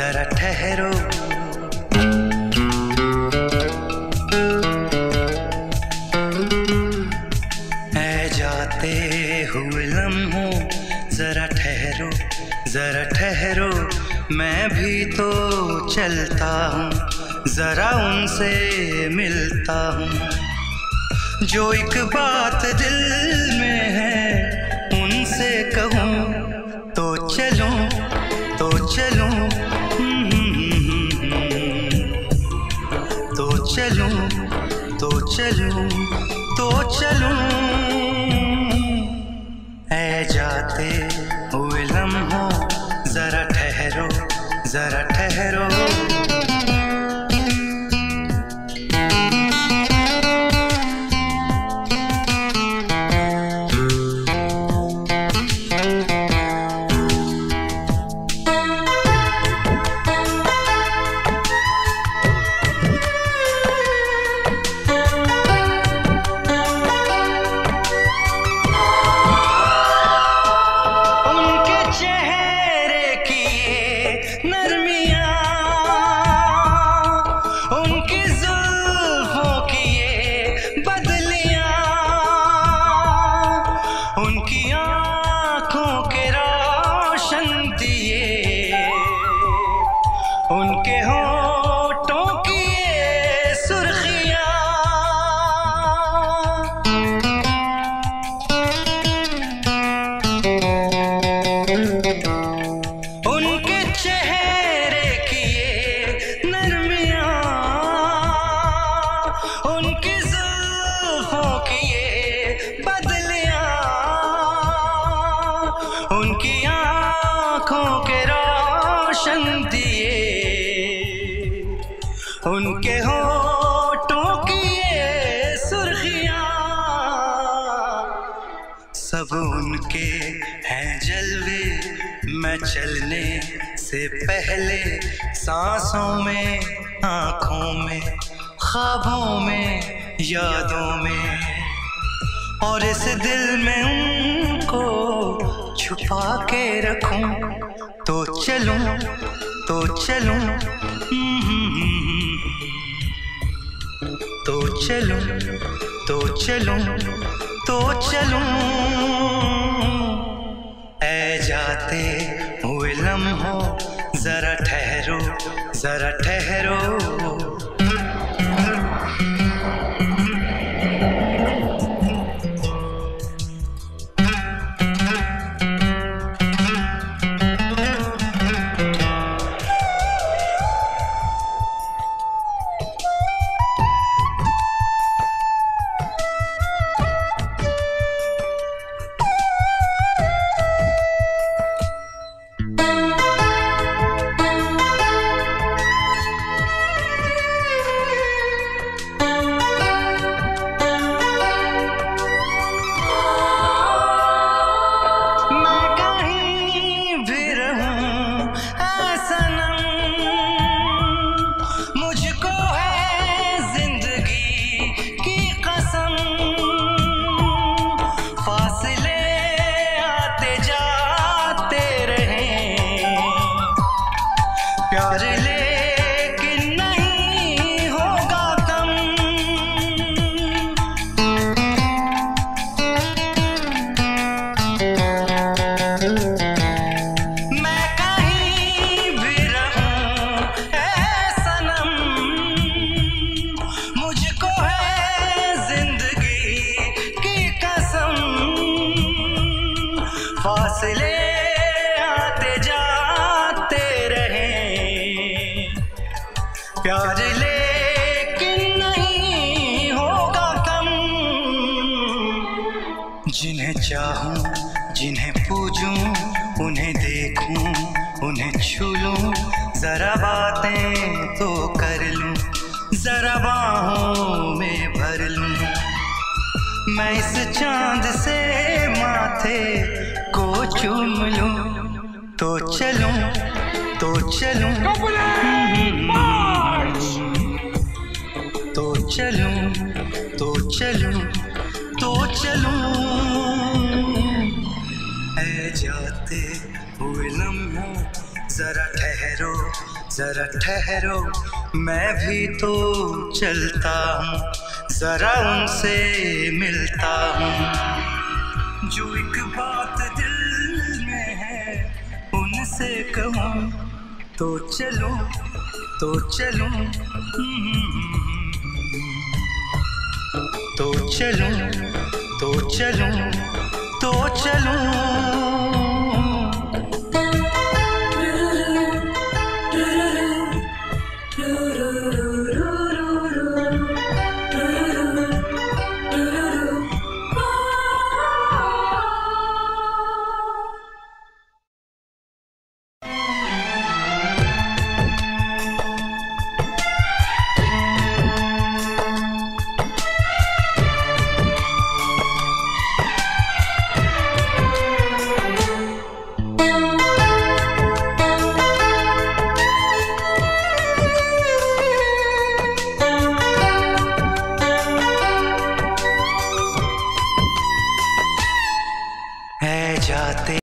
जरा ठहरो। ऐ जाते हुए लम्हों जरा ठहरो, जरा ठहरो, मैं भी तो चलता हूँ, जरा उनसे मिलता हूँ। जो एक बात दिल में है उनसे कहूँ तो चलूँ, तो चलूँ, तो चलूँ, तो चलूँ, तो चलूँ। ऐ जाते हुए लम्हों जरा ठहरो, जरा ठहरो। उनकी आँखों के रोशन दिए, उनके होठों की ये सुर्खियाँ, उनके चेहरे की ये नरमियाँ, उनकी जुल्फों की ये बदलियाँ, उनकी आँखों के रोशन दिए, उनके होठों की ये सुर्खियाँ, सब उनके हैं जलवे। मैं चलने से पहले सांसों में, आँखों में, ख्वाबों में, यादों में, और इस दिल में उनको छुपा के रखूं तो चलूं, तो चलूं, तो चलूं, तो चलूं, तो चलूं। ऐ जाते हुए लम्हों जरा ठहरो, जरा ठहरो। प्यार लेकिन नहीं होगा कम, मैं कहीं भी रहूं ऐ सनम, मुझको है जिंदगी की कसम। फासले आते जाते रहे, प्यार लेकिन नहीं होगा कम। जिन्हें चाहूं, जिन्हें पूजूं, उन्हें देखूं, उन्हें छू लूं, जरा बातें तो कर लूं, जरा बाहों में भर लूं। मैं इस चांद से माथे को चूम लूं तो चलूं, तो चलूं, तो चलूं, तो चलूं, तो चलूं। ऐ जाते हुए लम्हों जरा ठहरो, जरा ठहरो मैं भी तो चलता हूँ, जरा उनसे मिलता हूँ। जो एक बात दिल में है उनसे कहूँ तो चलूं तो चलूं, तो चलूं तो चलूं तो चलूं।